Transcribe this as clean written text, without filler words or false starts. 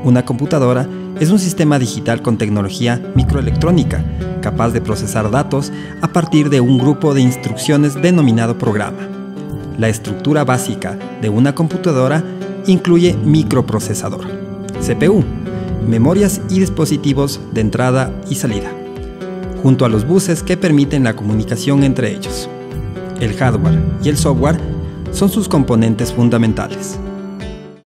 Una computadora es un sistema digital con tecnología microelectrónica, capaz de procesar datos a partir de un grupo de instrucciones denominado programa. La estructura básica de una computadora incluye microprocesador, CPU, memorias y dispositivos de entrada y salida, junto a los buses que permiten la comunicación entre ellos. El hardware y el software son sus componentes fundamentales.